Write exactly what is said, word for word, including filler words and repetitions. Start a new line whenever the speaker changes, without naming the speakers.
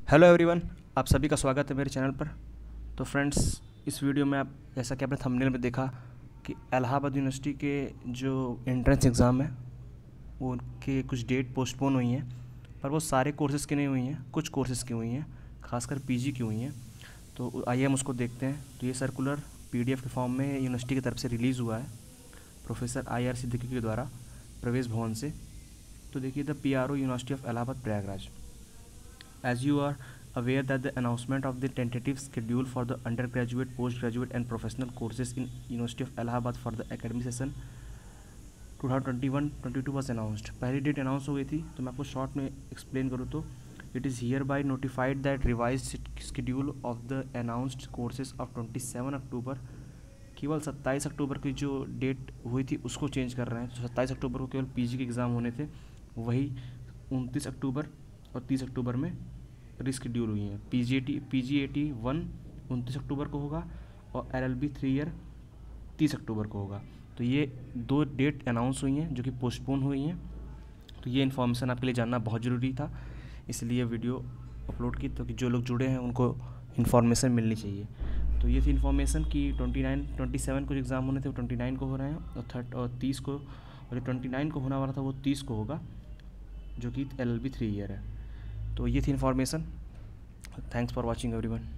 Hello everyone, आप सभी का स्वागत है मेरे चैनल पर। तो फ्रेंड्स, इस वीडियो में आप जैसा कि आपने थंबनेल में देखा कि इलाहाबाद यूनिवर्सिटी के जो एंट्रेंस एग्ज़ाम है वो उनके कुछ डेट पोस्टपोन हुई हैं, पर वो सारे कोर्सेज़ की नहीं हुई हैं, कुछ कोर्सेज़ की हुई हैं, खासकर पीजी की हुई हैं। तो आइए हम उसको देखते हैं। तो ये सर्कुलर पीडीएफ के फॉर्म में यूनिवर्सिटी की तरफ से रिलीज़ हुआ है प्रोफेसर आई आर सिद्दीकी के द्वारा प्रवेश भवन से। तो देखिए, the P R O university of Allahabad Prayagraj, as you are aware that the announcement of the tentative schedule for the undergraduate, postgraduate and professional courses in University of Allahabad for the academic session twenty twenty-one twenty-two was announced। पहली date announce हो गई थी। तो मैं आपको short में explain करूँ तो it is hereby notified that revise schedule of the announced courses of twenty seven October, केवल सत्ताईस अक्टूबर की जो डेट हुई थी उसको चेंज कर रहे हैं। तो सत्ताईस अक्टूबर को केवल पीजी के एग्ज़ाम होने थे, वही उनतीस अक्टूबर और तीस अक्टूबर में रिस्केड्यूल हुई हैं। P G A T P G A T one उनतीस अक्टूबर को होगा और L L B three year तीस अक्टूबर को होगा। तो ये दो डेट अनाउंस हुई हैं जो कि पोस्टपोन हुई हैं। तो ये इन्फॉर्मेशन आपके लिए जानना बहुत ज़रूरी था, इसलिए वीडियो अपलोड की, तो कि जो लोग जुड़े हैं उनको इन्फॉर्मेशन मिलनी चाहिए। तो ये थी इन्फॉर्मेशन कि ट्वेंटी नाइन ट्वेंटी सेवन को एग्ज़ाम होने थे वो ट्वेंटी नाइन को हो रहे हैं और थर्ट और तीस को, और जो ट्वेंटी नाइन को होने वाला था वो तीस को होगा, जो कि L L B three year है। तो ये थी information. Thanks for watching everyone.